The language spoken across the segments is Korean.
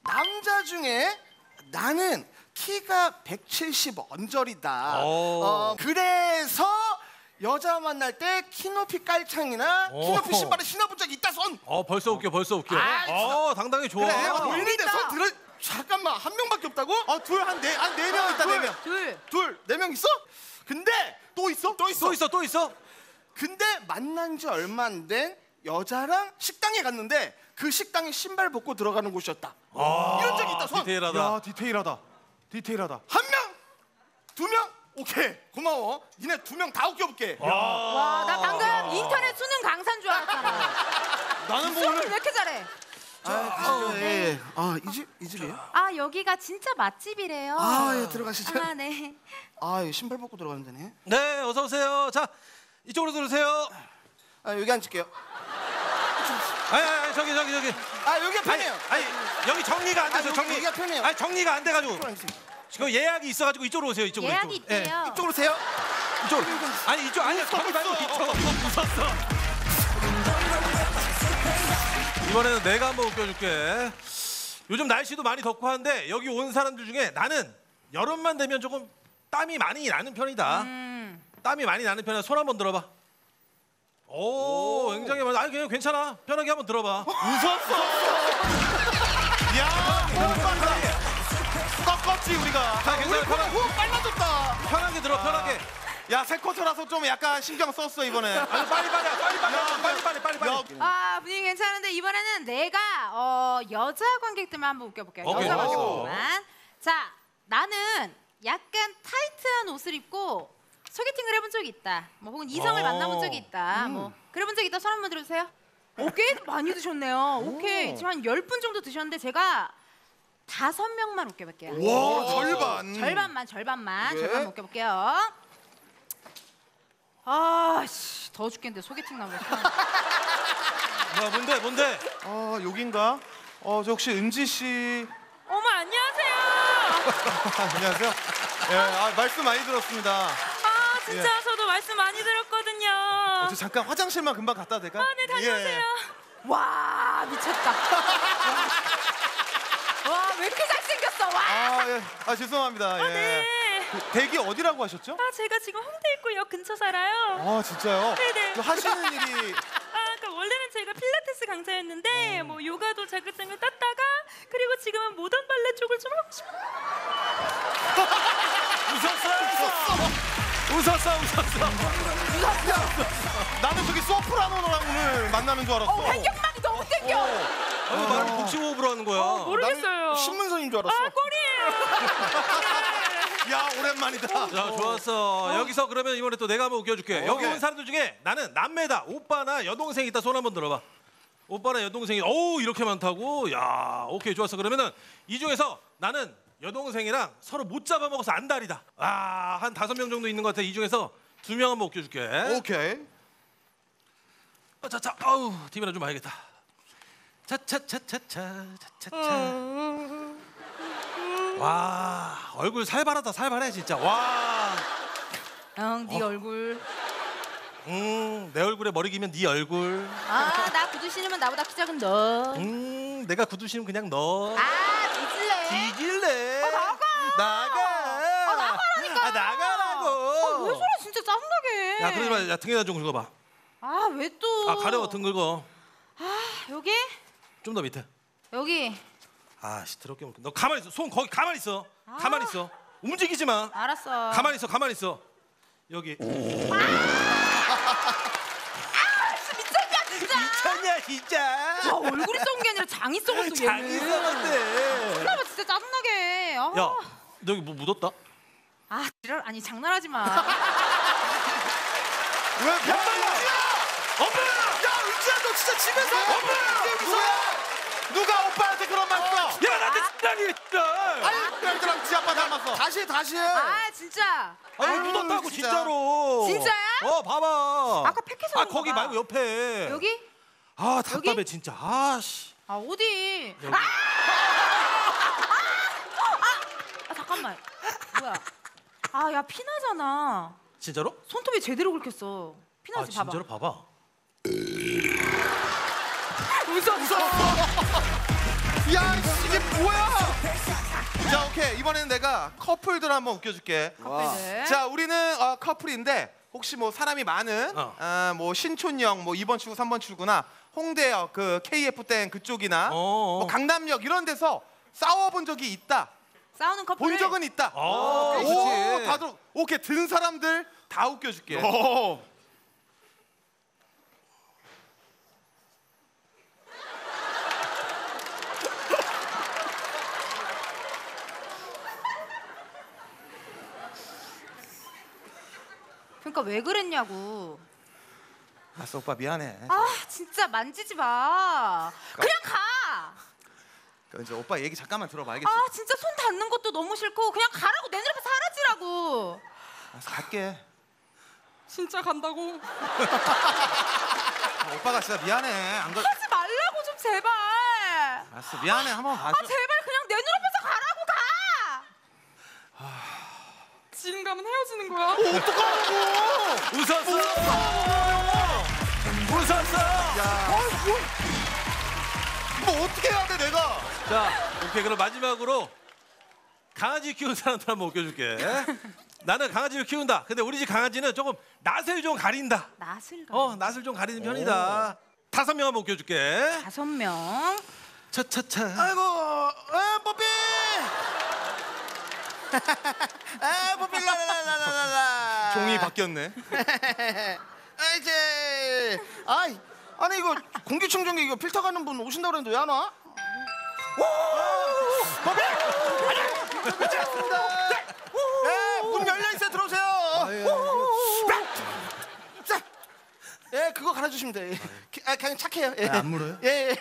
남자 중에 나는 키가 170 언저리다. 그래서 여자 만날 때 키높이 깔창이나 키높이 신발을 신어본 적이 있다 손. 벌써 웃겨. 당당히 좋아. 그래 보이는데 손 들어. 잠깐만 한 명밖에 없다고? 둘 한 네 명 있다. 네 명 있어? 근데 또 있어? 근데 만난 지 얼마 안 된 여자랑 식당에 갔는데 그 식당에 신발 벗고 들어가는 곳이었다. 이런 적이 있다 손. 디테일하다. 야 디테일하다. 한 명, 두 명, 오케이 고마워. 니네 2명 다 웃겨볼게. 와, 나 방금 인터넷 수능 강사인 줄 알았잖아. 나는 뭐 수업을 오늘 왜 이렇게 잘해? 네. 이 집이에요? 여기가 진짜 맛집이래요. 예, 들어가시죠. 네. 이거 신발 벗고 들어가는 데네. 네, 어서 오세요. 자, 이쪽으로 들으세요. 여기 앉을게요. 저기. 여기가 편해요. 여기 정리가 안 돼서 정리. 여기가 편해요. 정리가 안 돼가지고. 지금 예약이 있어가지고 이쪽으로 오세요. 이쪽으로. 예약이 있대요. 이쪽으로 오세요. 이쪽. 아니야. 거기 말고 이쪽. 웃었어. 이번에는 내가 한번 웃겨줄게. 요즘 날씨도 많이 덥고 한데 여기 온 사람들 중에 나는 여름만 되면 조금 땀이 많이 나는 편이다. 땀이 많이 나는 편이다. 손 한번 들어봐. 오, 굉장히 많아. 그냥 괜찮아. 편하게 한번 들어봐. 웃었어. 야, 꺾었지 우리가. 괜찮아. 호흡 빨라졌다. 편하게 들어. 편하게. 야, 새 쿼터라서 좀 약간 신경 썼어 이번에. 빨리. 분위기 괜찮은데 이번에는 내가 여자 관객들만 한번 웃겨볼게요. 오케이. 여자 관객들만. 자, 나는 약간 타이트한 옷을 입고 소개팅을 해본 적이 있다. 혹은 이성을 만나본 적이 있다. 그래본 적이 있다. 손 한번 들어주세요. 꽤 많이 드셨네요. 오케이. 지금 한 10분 정도 드셨는데 제가 5명만 웃겨볼게요. 와, 절반. 절반만 네. 웃겨볼게요. 더 죽겠는데 소개팅 나오면 뭔데? 여긴가? 저 혹시 은지 씨. 어머, 안녕하세요. 안녕하세요. 말씀 많이 들었습니다. 진짜 저도 말씀 많이 들었거든요. 저 잠깐 화장실만 금방 갔다 와도 될까요? 네, 다녀오세요. 와, 미쳤다. 와, 왜 이렇게 잘생겼어? 와. 죄송합니다. 네. 댁이 어디라고 하셨죠? 제가 지금 홍대입구역 근처 살아요. 진짜요? 네네. 하시는 일이. 그러니까 원래는 제가 필라테스 강사였는데 요가도 자격증을 땄다가 그리고 지금은 모던 발레 쪽을 좀 하고 싶어요. 웃었어. 나는 저기 소프라노랑 오늘 만나는 줄 알았어. 반격막이 너무 땡겨. 말을 복식호흡으로 하는 거야. 모르겠어요. 신문선인 줄 알았어. 꼴이에요. 야, 오랜만이다. 자, 좋았어. 여기서 그러면 이번에 또 내가 한번 웃겨줄게. 여기 온 사람들 중에 나는 남매다. 오빠나 여동생 있다. 손 한번 들어봐. 오빠나 여동생이 이렇게 많다고? 야, 오케이, 좋았어. 그러면은 이 중에서 나는 여동생이랑 서로 못 잡아먹어서 안달이다. 한 5명 정도 있는 것 같아. 이 중에서 2명 한번 웃겨줄게. 오케이. 자, TV나 좀 봐야겠다. 차차차차차. 와, 얼굴 살발해 진짜. 와. 네 얼굴. 내 얼굴에 머리 기면 네 얼굴. 나 구두 신으면 나보다 키 작은 너. 내가 구두 신으면 그냥 너. 뒤질래? 나가. 나가라니까. 나가라고. 왜 저래 진짜 짜증나게. 야, 그러지 마. 야, 등에다 좀 긁어봐. 왜 또? 가려워. 등 긁어. 여기? 좀 더 밑에. 여기. 더럽게 너 가만히 있어. 손 거기 가만히 있어. 가만히 있어. 움직이지 마. 알았어. 가만히 있어. 여기. 미쳤냐 진짜. 미쳤냐 진짜. 얼굴이 썩은 게 아니라 장이 썩었어 얘는. 장이 썩었네. 그러면 진짜 짜증나게. 야, 너 여기 뭐 묻었다? 지랄. 아니 장난하지 마. 왜? 엄마! 야, 은지야, 너 진짜 집에서 누가 오빠한테 그런 말 써? 야, 나한테 장난이 진짜. 딸들랑 지 아빠 닮았어. 다시 해. 진짜. 묻었다고 진짜. 진짜로. 진짜야? 봐봐. 아까 팩해서 그런가 거기 봐. 말고 옆에. 여기? 답답해 여기? 진짜. 씨. 어디? 여기. 잠깐만. 뭐야? 야 피나잖아. 진짜로? 손톱이 제대로 긁혔어. 피나지 봐봐. 진짜로 봐봐. 웃어. 야 이게 뭐야? 자 오케이 이번에는 내가 커플들 한번 웃겨줄게. 커플들. 자 우리는 커플인데 혹시 뭐 사람이 많은 뭐 신촌역 뭐 2번 출구 3번 출구나 홍대역 그 KF땡 그쪽이나 뭐 강남역 이런 데서 싸워본 적이 있다. 싸우는 커플. 본 적은 있다. 그렇지. 다들 오케이 든 사람들 다 웃겨줄게. 그러니까 왜 그랬냐고. 알았어 오빠 미안해. 아 진짜 만지지 마. 그냥 가. 이제 오빠 얘기 잠깐만 들어봐 알겠지? 아 진짜 손 닿는 것도 너무 싫고 그냥 가라고 내 눈앞에 사라지라고. 알았어 갈게. 진짜 간다고? 오빠가 진짜 미안해. 안 가. 하지 말라고 좀 제발. 알았어 미안해 한번 봐줘. 아 제발 그냥 내 눈앞에서 가라고 가. 지금 가면 헤어지는 거야? 어떡하라고? 웃었어. 웃었어. 뭐 어떻게 해야 돼 내가? 자, 오케이. 그럼 마지막으로 강아지 키우는 사람들 한번 웃겨줄게. 나는 강아지를 키운다. 근데 우리 집 강아지는 조금 낯을 좀 가린다. 낯을 가. 낯을 좀 가리는 편이다. 5명 한번 웃겨줄게. 5명. 차차차. 아이고, 뽀삐. 뽀삐 라라라라라. 종이 바뀌었네. 이제 아니 이거 공기청정기 이거 필터 가는 분 오신다 그랬는데 왜 안 와? 뽀삐. 괜찮습니다. 문 열려 있어요. 들어오세요. 자, 그거 갈아주시면 돼. 그냥 착해요. 안 물어요? 예.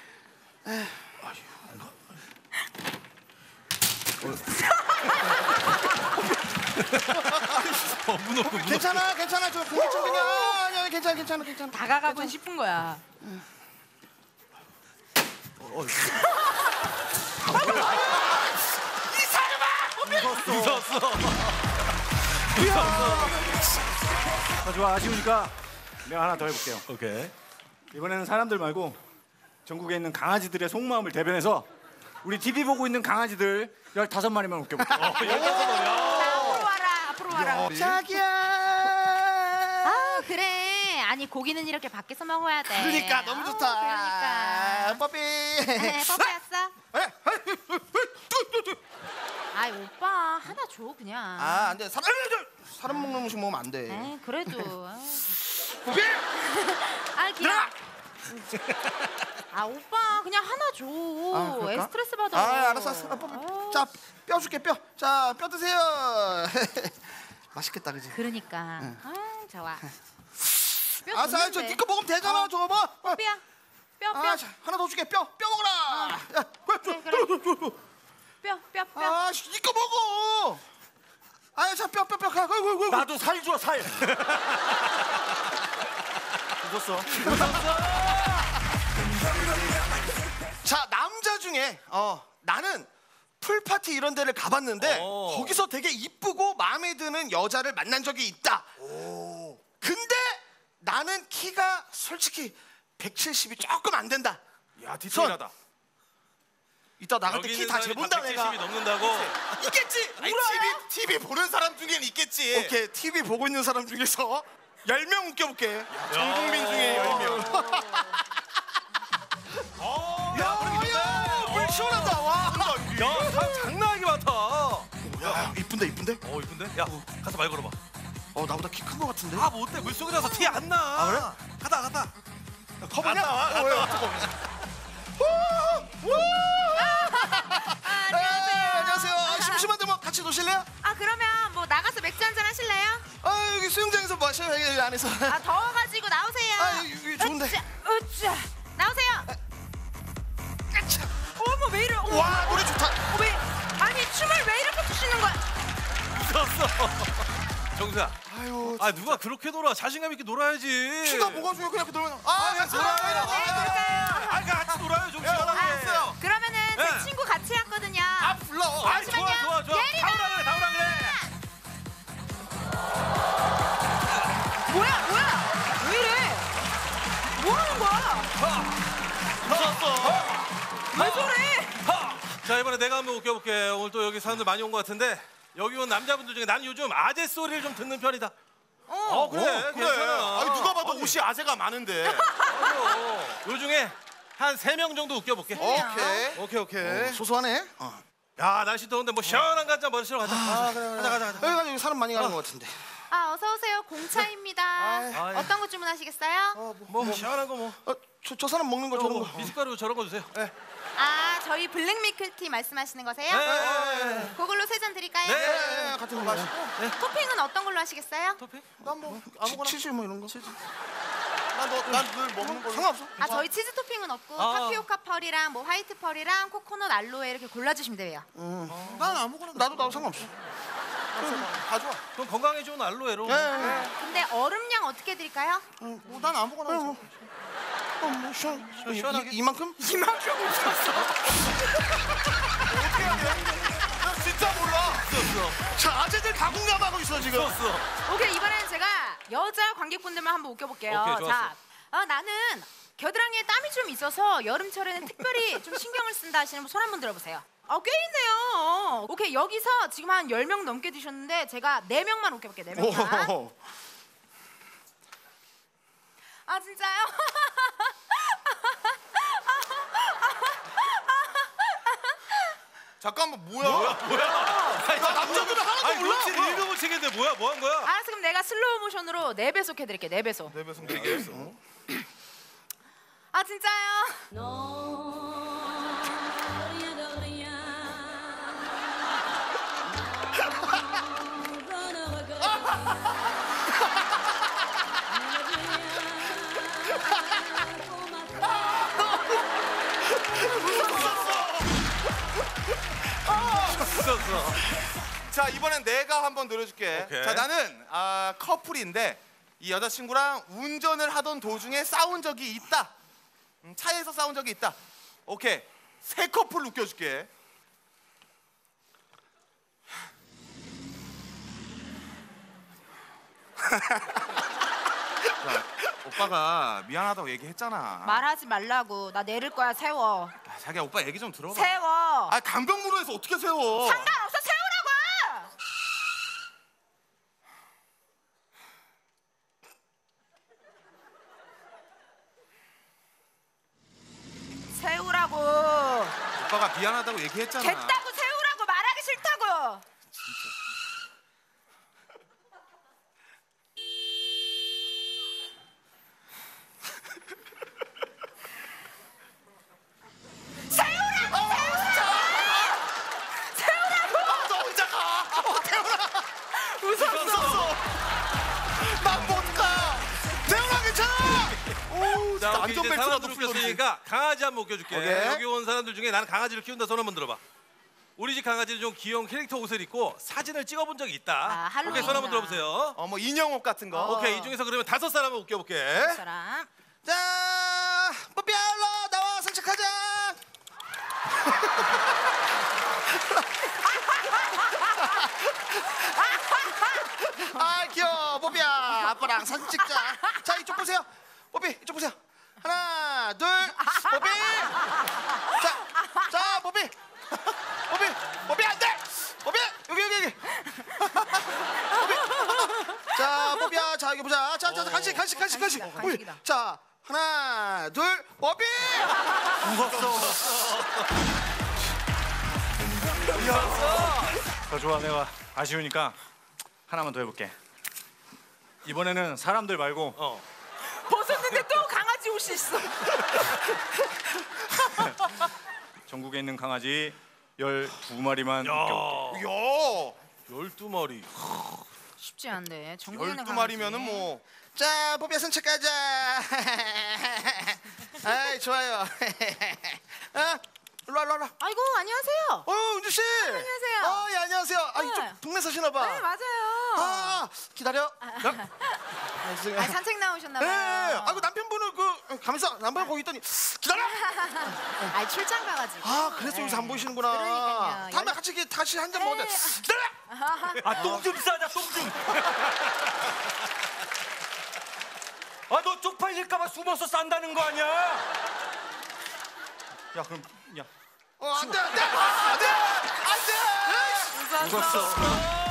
괜찮아. 저 공기청정기 아니야. 괜찮아. 다가가고 싶은 거야. 웃었어. 좋아 아쉬우니까 내가 하나 더 해볼게요. 오케이. 이번에는 사람들 말고 전국에 있는 강아지들의 속마음을 대변해서 우리 TV 보고 있는 강아지들 15마리만 웃겨볼게요. 앞으로 와라. 자기야. 아 그래. 아니 고기는 이렇게 밖에서 먹어야 돼. 그러니까 너무 좋다. 그러니까. 뽀삐. 뽀삐 왔어? 아이 오빠 하나 줘 그냥. 안 돼. 사람 먹는 음식 먹으면 안 돼. 에이 그래도. 뽀삐. 귀여워. 오빠 그냥 하나 줘. 그럴까? 스트레스 받아. 알았어. 자, 뼈 줄게 뼈. 자, 뼈 드세요. 맛있겠다, 그지? 그러니까. 좋아. 뼈 알았어, 저 줬는데. 니꺼 먹으면 되잖아. 저거 봐. 뼈야. 뼈. 자, 하나 더 줄게. 뼈 먹어라. 야, 그래. 뼈. 니꺼 먹어. 자, 뼈 가. 아이고. 나도 살 줘 살. 웃었어. 자, 남자 중에 나는 풀파티 이런 데를 가봤는데 거기서 되게 이쁘고 마음에 드는 여자를 만난 적이 있다. 근데 나는 키가 솔직히 170이 조금 안 된다. 야, 디테일하다. 이따 나갈 때 키 다 재본다 내가. 170이 넘는다고? 있겠지. TV 보는 사람 중엔 있겠지. 오케이, TV 보고 있는 사람 중에서 10명 웃겨볼게. 전 국민 중에 10명. 물 시원하다. 와. 야, 사람 장난하게 많다. 야, 이쁜데? 이쁜데? 야, 가서 말 걸어봐. 나보다 키 큰 거 같은데? 못돼. 물속이라서 티 안 나. 그래? 가다. 커버냐? 안녕하세요. 심심한데 뭐 같이 노실래요? 그러면 뭐 나가서 맥주 한잔 하실래요? 여기 수영장에서 마셔요. 여기 안에서. 더워가지고 나오세요. 여기 좋은데. 으쌰. 나오세요. 어머 왜 이래? 와, 노래 좋다. 왜? 아니 춤을 왜 이렇게 추시는 거야? 웃었어. 정수야. 누가 그렇게 놀아? 자신감 있게 놀아야지. 키가 뭐가 좋아요? 그냥 놀면. 그냥 놀아요. 같이 놀아요. 좀 시원하게. 알았어요. 그러면은 네. 제 친구 같이 왔거든요. 불러. 잠시만요. 좋아. 예린아! 다오라 그래. 뭐야? 왜 이래? 뭐 하는 거야? 웃었어. 왜 저래? 자, 이번에 내가 한번 웃겨볼게. 오늘 또 여기 사람들 많이 온 것 같은데 여기 온 남자분들 중에 나는 요즘 아재 소리를 좀 듣는 편이다. 그래, 괜찮아. 아니 누가 봐도 옷이 아재가 많은데. 요 중에 한 3명 정도 웃겨볼게. 오케이. 소소하네. 야, 날씨 더운데 뭐 시원한 거 한잔 마시러 가자. 그래. 여기 사람 많이 가는 것 같은데. 어서 오세요. 공차입니다. 어떤 거 주문하시겠어요? 뭐 시원한 거 뭐. 저 사람 먹는 거 저런 거. 미숫가루 저런 거 주세요. 저희 블랙 밀크티 말씀하시는 거세요? 네. 그걸로 3잔 드릴까요? 네, 같은 거 마시고. 토핑은 어떤 걸로 하시겠어요? 난 뭐 아무거나. 치즈 뭐 이런 거. 난 늘 먹는 걸로. 상관없어. 저희 치즈 토핑은 없고 타피오카 펄이랑 뭐 화이트 펄이랑 코코넛 알로에 이렇게 골라주시면 돼요. 난 아무거나. 나도 상관없어. 다 좋아. 그럼 건강에 좋은 알로에로. 근데 얼음량 어떻게 드릴까요? 난 아무거나. 시원하게. 이만큼? 이만큼 없었어. 어떻게 해야 돼? 나 진짜 몰라. 자, 아재들 다 공감하고 있어 지금. 오케이, 이번에는 제가 여자 관객분들만 한번 웃겨볼게요. 오케이, 좋았어. 자, 나는 겨드랑이에 땀이 좀 있어서 여름철에는 특별히 좀 신경을 쓴다 하시는 분 손 한번 들어보세요. 꽤 있네요. 오케이, 여기서 지금 한 10명 넘게 드셨는데 제가 4명만 웃겨볼게요. 4명만. 진짜요? 잠깐만 뭐야? 나 남자들은 하나도 몰라. 눈치를 읽어볼 책인데 뭐야? 뭐 한 거야? 알았어, 그럼 내가 슬로우 모션으로 4배속 해드릴게요. 4배속. 내 배송 되겠어. 진짜요? 자, 이번엔 내가 한번 들어줄게. 오케이. 자, 나는 커플인데 이 여자친구랑 운전을 하던 도중에 싸운 적이 있다. 차에서 싸운 적이 있다. 오케이. 새 커플 웃겨줄게. 야, 오빠가 미안하다고 얘기했잖아. 말하지 말라고. 나 내릴 거야. 세워. 자기야, 오빠 얘기 좀 들어봐. 세워. 강병무로에서 어떻게 세워? 상관없어. 세우라고. 세우라고. 오빠가 미안하다고 얘기했잖아. 됐다고. 세우라고. 말하기 싫다고. 너 혼자 가. 태훈아. 웃었어. 난 못 가. 태훈아 괜찮아. 오, 자, 오케이, 이제 안전벨트라도 사람들 풀렸지. 웃겼으니까 강아지 한번 웃겨줄게. 오케이. 여기 온 사람들 중에 나는 강아지를 키운다 손 한번 들어봐. 우리 집 강아지는 좀 귀여운 캐릭터 옷을 입고 사진을 찍어본 적이 있다. 할로윈이다. 오케이, 손 한번 들어보세요. 뭐 인형 옷 같은 거. 오케이, 이 중에서 그러면 5살 한번 웃겨볼게. 사람. 자, 뽀삐야 일로 나와 산책하자. 귀여워. 뽀삐야 아빠랑 사진 찍자. 자, 이쪽 보세요. 뽀삐 이쪽 보세요. 하나 둘 뽀삐. 자 뽀삐. 뽀삐 안돼. 뽀삐 여기. 뽀삐. 자 뽀삐야, 자 여기 보자. 자 간식. 뽀삐. 자 하나 둘 뽀삐. 더 좋아. 내가 아쉬우니까 하나만 더 해볼게. 이번에는 사람들 말고 벗었는데 또 강아지 옷이 있어. 전국에 있는 강아지 12마리만 웃겨볼게. 야, 12마리. 쉽지 않네. 전국에 있는 12마리면은 뭐. 자 뽀삐야 산책 가자. 아이 좋아요. 일로 와. 아이고, 안녕하세요. 은주 씨. 안녕하세요. 예, 안녕하세요. 네. 이쪽 동네 사시나 봐. 네, 맞아요. 기다려. 산책 나오셨나 네. 봐요. 아이고 남편분은 가면서 남편 거기 있더니 기다려. 출장 가가지고. 그래서 여기서 안 보이시는구나. 그러니까요. 다음에 같이 다시 한 잔 먹자. 네. 기다려. 똥 좀 싸자, 똥 좀. 너 쪽팔릴까봐 숨어서 싼다는 거 아니야? 야, 그럼 야. 안돼 안돼 안돼 안돼. 웃었어.